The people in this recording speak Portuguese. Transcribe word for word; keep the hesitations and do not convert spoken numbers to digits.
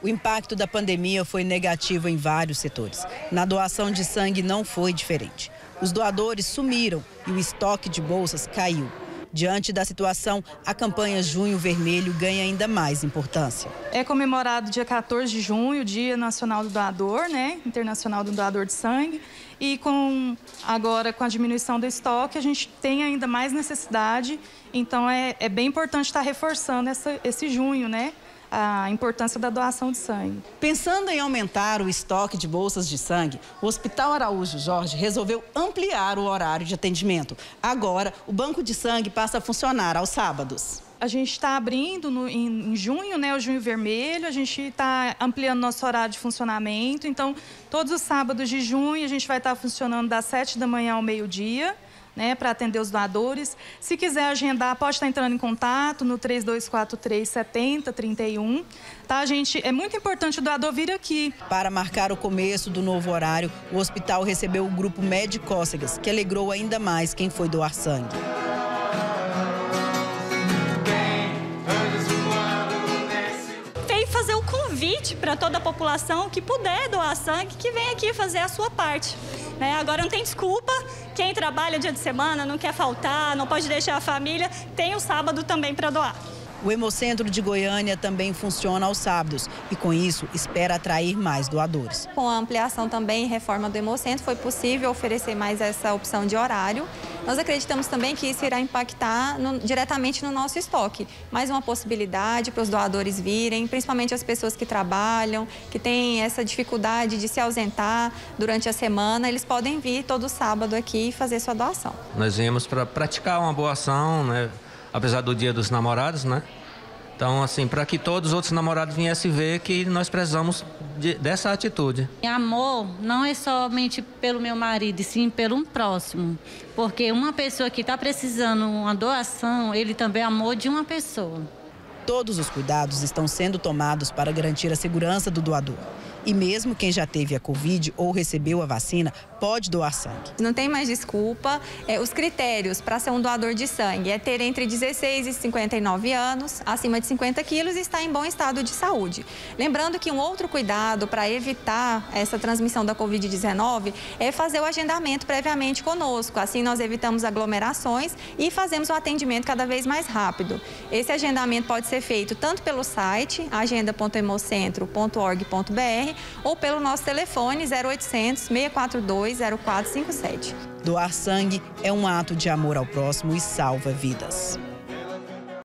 O impacto da pandemia foi negativo em vários setores. Na doação de sangue não foi diferente. Os doadores sumiram e o estoque de bolsas caiu. Diante da situação, a campanha Junho Vermelho ganha ainda mais importância. É comemorado dia quatorze de junho, Dia Nacional do Doador, né? Internacional do Doador de Sangue. E com, agora, com a diminuição do estoque, a gente tem ainda mais necessidade. Então, é, é bem importante estar reforçando essa, esse junho, né? A importância da doação de sangue. Pensando em aumentar o estoque de bolsas de sangue, o Hospital Araújo Jorge resolveu ampliar o horário de atendimento. Agora, o banco de sangue passa a funcionar aos sábados. A gente está abrindo no, em, em junho, né, o Junho Vermelho, a gente está ampliando nosso horário de funcionamento. Então, todos os sábados de junho, a gente vai estar funcionando das sete da manhã ao meio-dia. Né, para atender os doadores. Se quiser agendar, pode estar entrando em contato no três dois quatro três, sete zero três um. Tá, gente? É muito importante o doador vir aqui. Para marcar o começo do novo horário, o hospital recebeu o grupo Medicócegas, que alegrou ainda mais quem foi doar sangue. Veio fazer o convite para toda a população que puder doar sangue, que vem aqui fazer a sua parte. Né? Agora não tem desculpa, quem trabalha dia de semana não quer faltar, não pode deixar a família, tem o sábado também para doar. O Hemocentro de Goiânia também funciona aos sábados e, com isso, espera atrair mais doadores. Com a ampliação também e reforma do Hemocentro, foi possível oferecer mais essa opção de horário. Nós acreditamos também que isso irá impactar no, diretamente no nosso estoque. Mais uma possibilidade para os doadores virem, principalmente as pessoas que trabalham, que têm essa dificuldade de se ausentar durante a semana, eles podem vir todo sábado aqui e fazer sua doação. Nós viemos para praticar uma boa ação, né? Apesar do Dia dos Namorados, né? Então, assim, para que todos os outros namorados viessem ver que nós precisamos de, dessa atitude. Amor não é somente pelo meu marido, e sim pelo um próximo. Porque uma pessoa que está precisando uma doação, ele também é amor de uma pessoa. Todos os cuidados estão sendo tomados para garantir a segurança do doador. E mesmo quem já teve a Covid ou recebeu a vacina pode doar sangue. Não tem mais desculpa. É, os critérios para ser um doador de sangue é ter entre dezesseis e cinquenta e nove anos, acima de cinquenta quilos e estar em bom estado de saúde. Lembrando que um outro cuidado para evitar essa transmissão da Covid dezenove é fazer o agendamento previamente conosco. Assim nós evitamos aglomerações e fazemos o atendimento cada vez mais rápido. Esse agendamento pode ser feito tanto pelo site agenda ponto hemocentro ponto org ponto br ou pelo nosso telefone zero oitocentos, seis quatro dois, zero quatro cinco sete. Doar sangue é um ato de amor ao próximo e salva vidas.